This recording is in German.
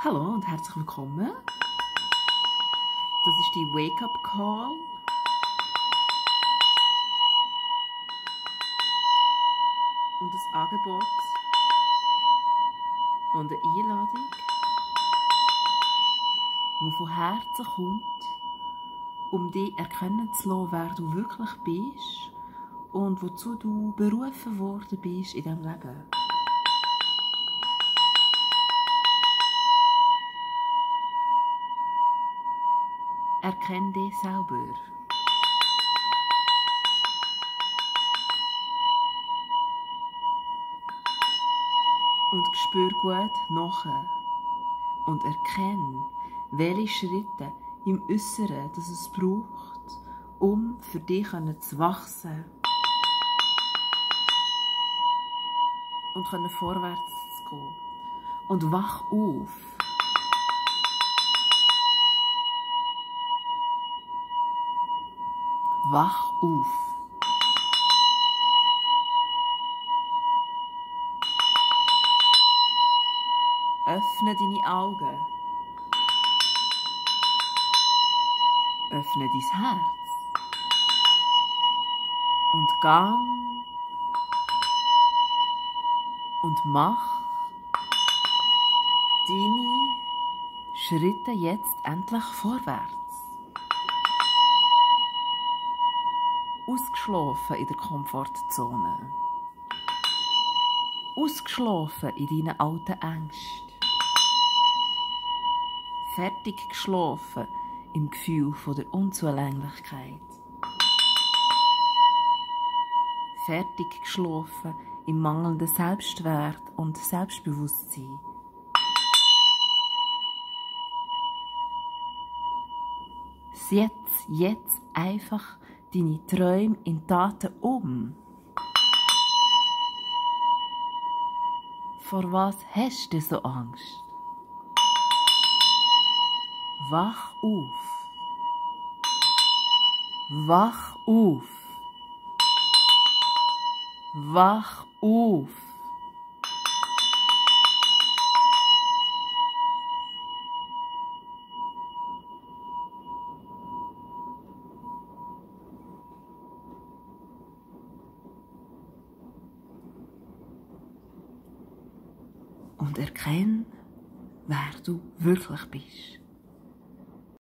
Hallo und herzlich willkommen. Das ist die Wake-up Call. Und ein Angebot und eine Einladung, die von Herzen kommt, um dich erkennen zu lassen, wer du wirklich bist und wozu du berufen worden bist in diesem Leben. Erkenne dich selber. Und spür gut nach. Und erkenne, welche Schritte im Äußeren das es braucht, um für dich zu wachsen und vorwärts zu gehen. Und wach auf. Wach auf. Öffne deine Augen. Öffne dein Herz. Und gang und mach deine Schritte jetzt endlich vorwärts. Ausgeschlafen in der Komfortzone. Ausgeschlafen in deinen alten Ängsten. Fertig geschlafen im Gefühl von der Unzulänglichkeit. Fertig geschlafen im mangelnden Selbstwert und Selbstbewusstsein. Setz jetzt einfach deine Träume in Taten um. Vor was hast du so Angst? Wach auf. Wach auf. Wach auf. Und erkenne, wer du wirklich bist.